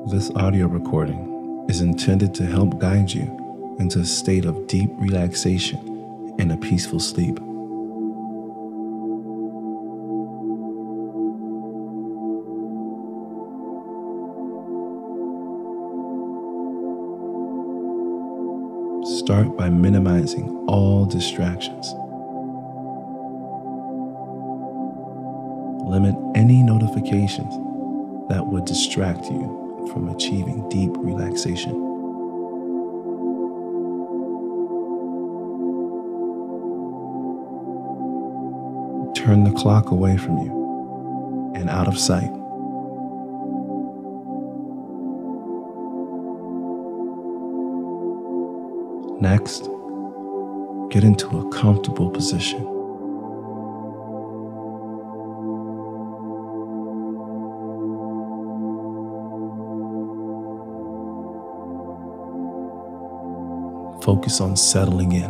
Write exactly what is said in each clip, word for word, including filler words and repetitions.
This audio recording is intended to help guide you into a state of deep relaxation and a peaceful sleep. Start by minimizing all distractions. Limit any notifications that would distract you from achieving deep relaxation. Turn the clock away from you and out of sight. Next, get into a comfortable position. Focus on settling in.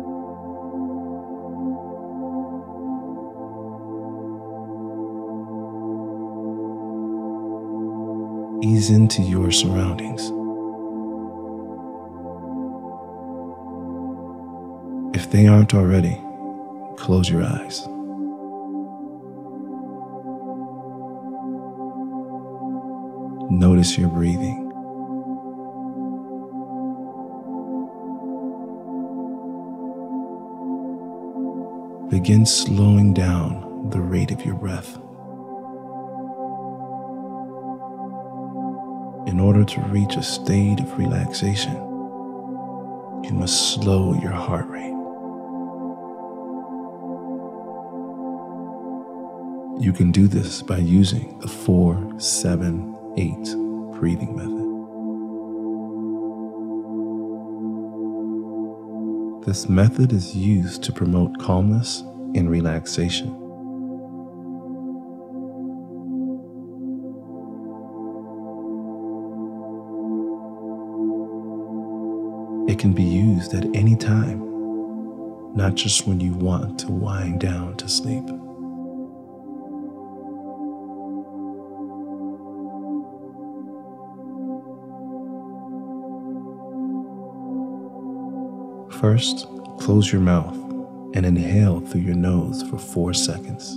Ease into your surroundings. If they aren't already, close your eyes. Notice your breathing. Begin slowing down the rate of your breath. In order to reach a state of relaxation, you must slow your heart rate. You can do this by using the four seven eight breathing method. This method is used to promote calmness and relaxation. It can be used at any time, not just when you want to wind down to sleep. First, close your mouth and inhale through your nose for four seconds.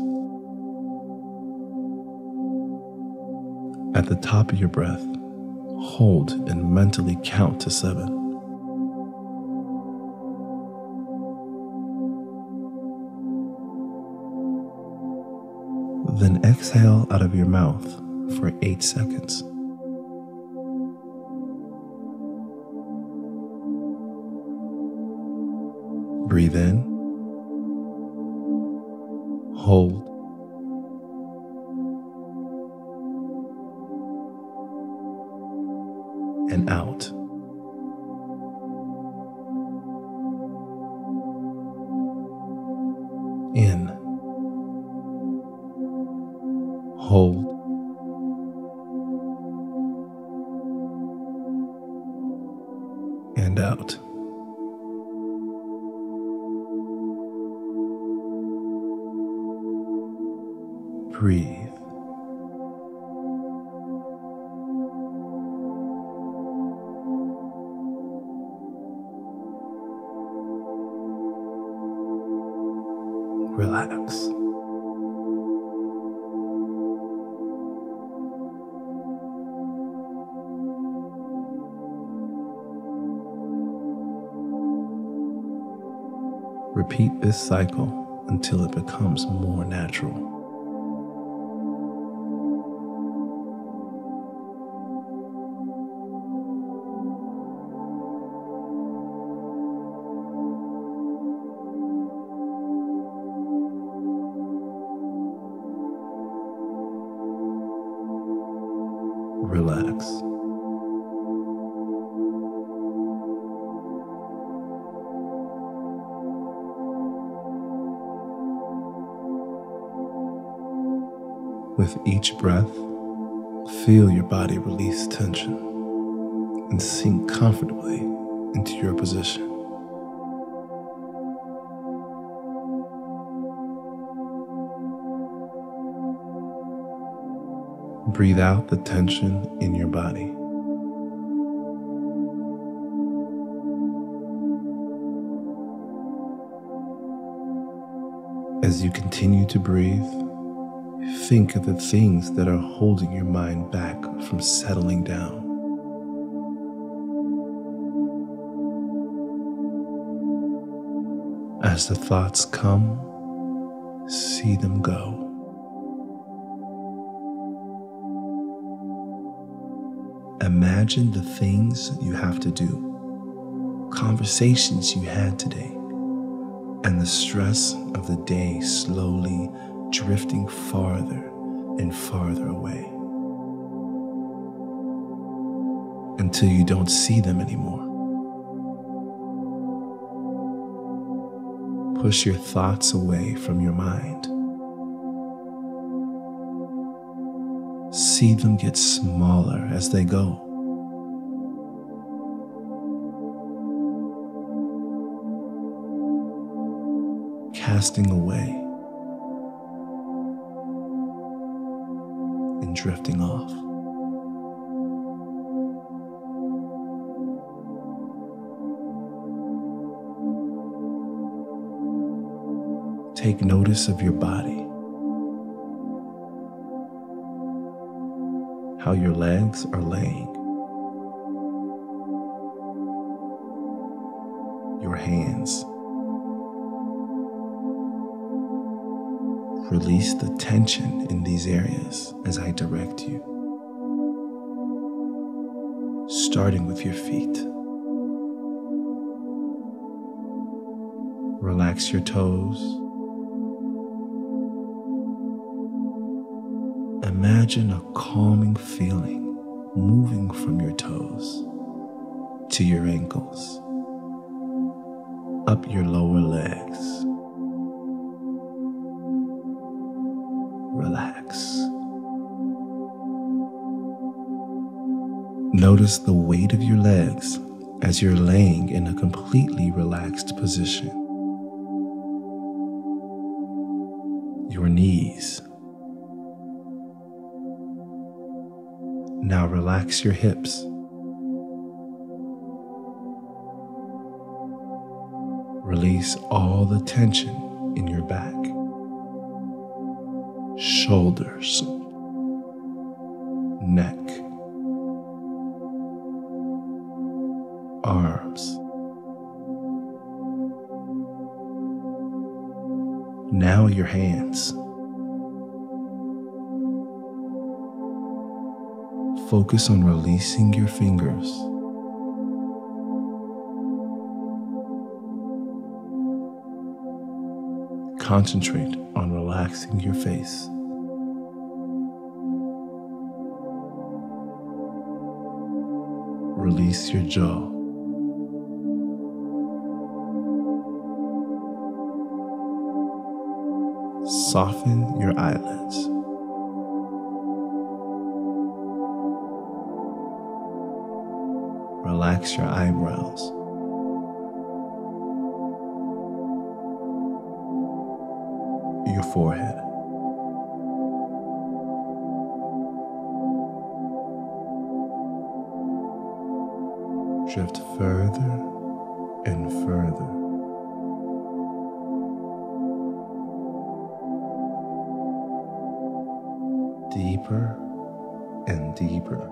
At the top of your breath, hold and mentally count to seven. Then exhale out of your mouth for eight seconds. Breathe in, hold, and out. In, hold, and out. Breathe. Relax. Repeat this cycle until it becomes more natural. Relax. With each breath, feel your body release tension and sink comfortably into your position. Breathe out the tension in your body. As you continue to breathe, think of the things that are holding your mind back from settling down. As the thoughts come, see them go. Imagine the things you have to do, conversations you had today, and the stress of the day slowly drifting farther and farther away until you don't see them anymore. Push your thoughts away from your mind. See them get smaller as they go. Casting away and drifting off. Take notice of your body, how your legs are laying, your hands. Release the tension in these areas as I direct you, starting with your feet. Relax your toes. Imagine a calming feeling moving from your toes to your ankles, up your lower legs. Relax. Notice the weight of your legs as you're laying in a completely relaxed position. Your knees. Now relax your hips. Release all the tension in your back, shoulders, neck, arms. Now your hands. Focus on releasing your fingers. Concentrate on relaxing your face. Release your jaw. Soften your eyelids. Relax your eyebrows. Your forehead. Drift further and further. Deeper and deeper.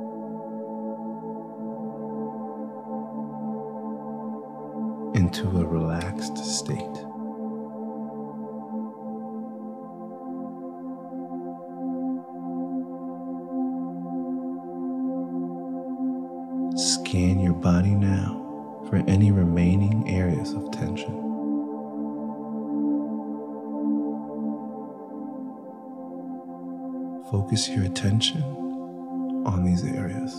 Into a relaxed state. Scan your body now for any remaining areas of tension. Focus your attention on these areas,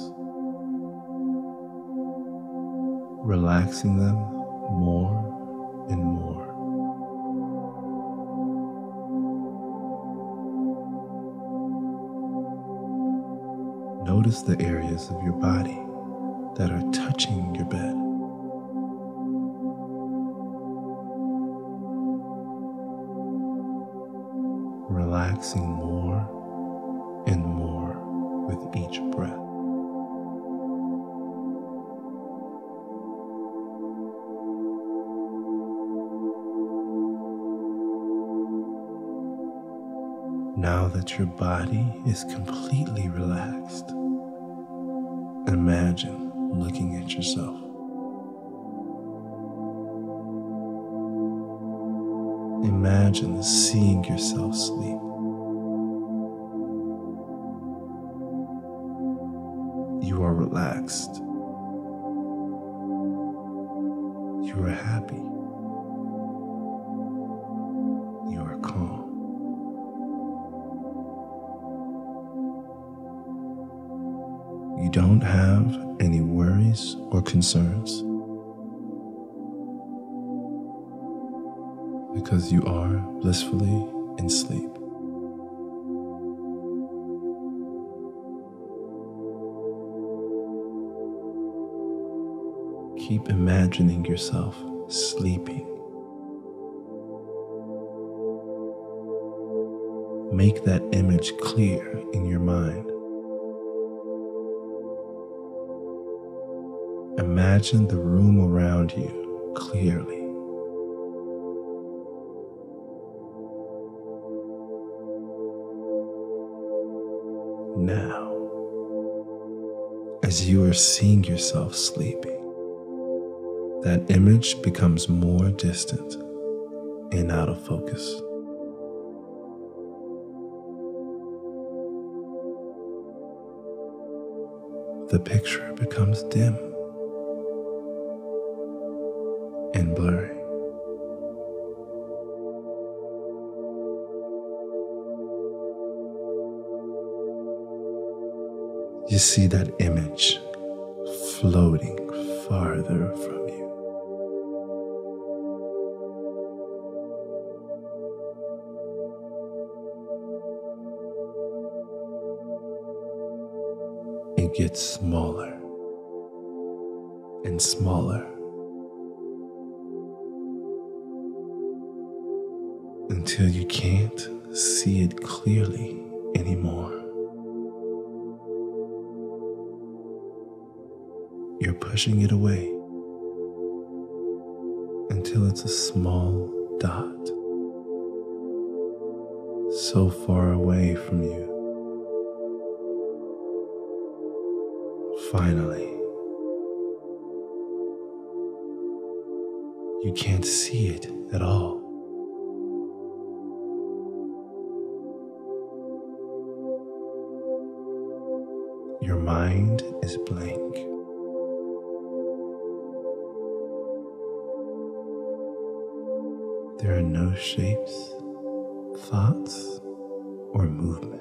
relaxing them more and more. Notice the areas of your body that are touching your bed. Relaxing more and more with each breath. Now that your body is completely relaxed, imagine looking at yourself. Imagine seeing yourself sleep. You are relaxed. You are happy. You are calm. You don't have any worries or concerns because you are blissfully in sleep. Keep imagining yourself sleeping. Make that image clear in your mind. Imagine the room around you clearly. Now, as you are seeing yourself sleeping, that image becomes more distant and out of focus. The picture becomes dim and blurry. You see that image floating farther from you. It gets smaller and smaller until you can't see it clearly anymore. You're pushing it away until it's a small dot, so far away from you. Finally, you can't see it at all. Your mind is blank. There are no shapes, thoughts, or movement.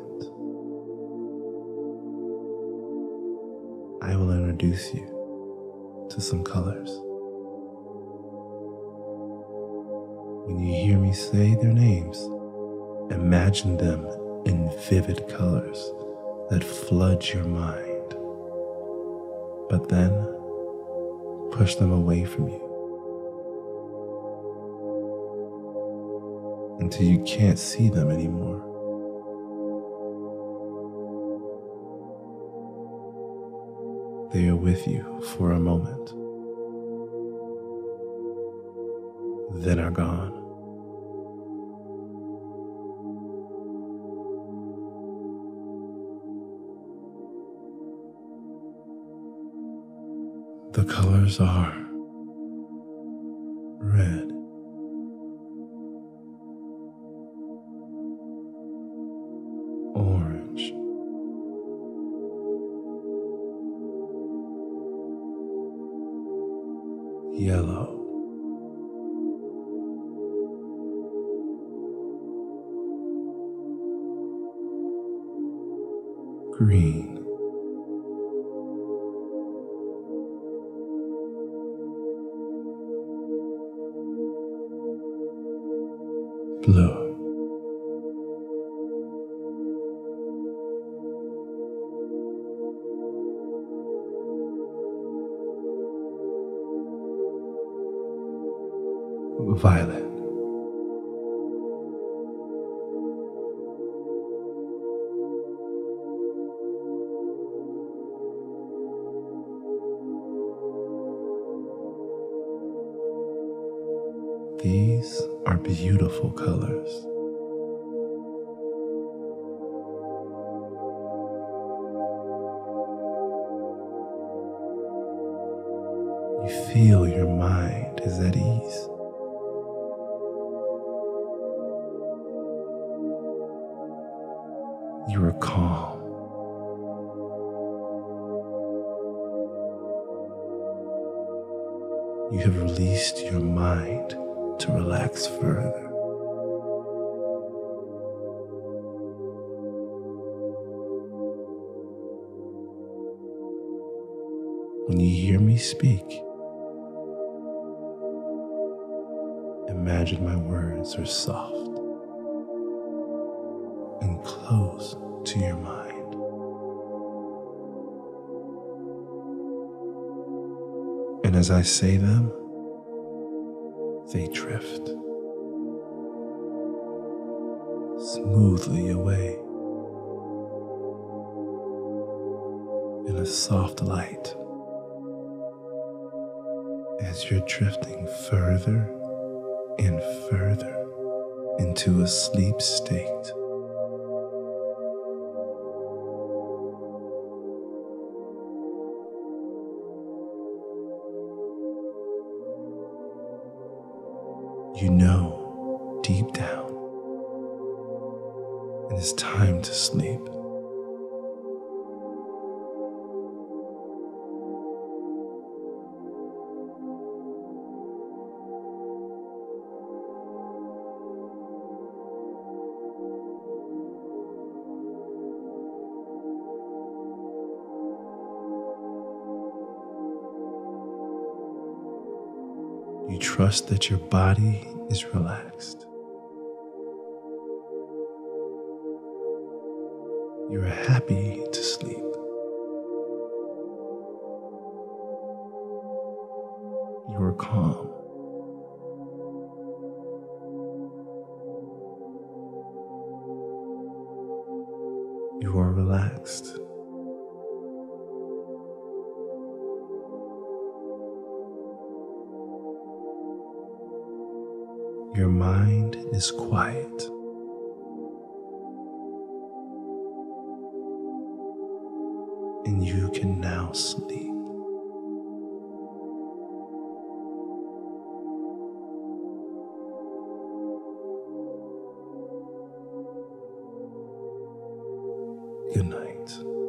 I will introduce you to some colors. When you hear me say their names, imagine them in vivid colors that flood your mind, but then push them away from you until you can't see them anymore. They are with you for a moment, then are gone. The colors are red, orange, yellow, green, blue, violet, these are beautiful colors. feel your mind is at ease. You are calm. You have released your mind to relax further. When you hear me speak, imagine my words are soft and close to your mind. And as I say them, they drift smoothly away in a soft light as you're drifting further and further into a sleep state. You know deep down it is time to sleep. You trust that your body is relaxed. You are happy to sleep. You are calm. You are relaxed. Your mind is quiet. And you can now sleep. Good night.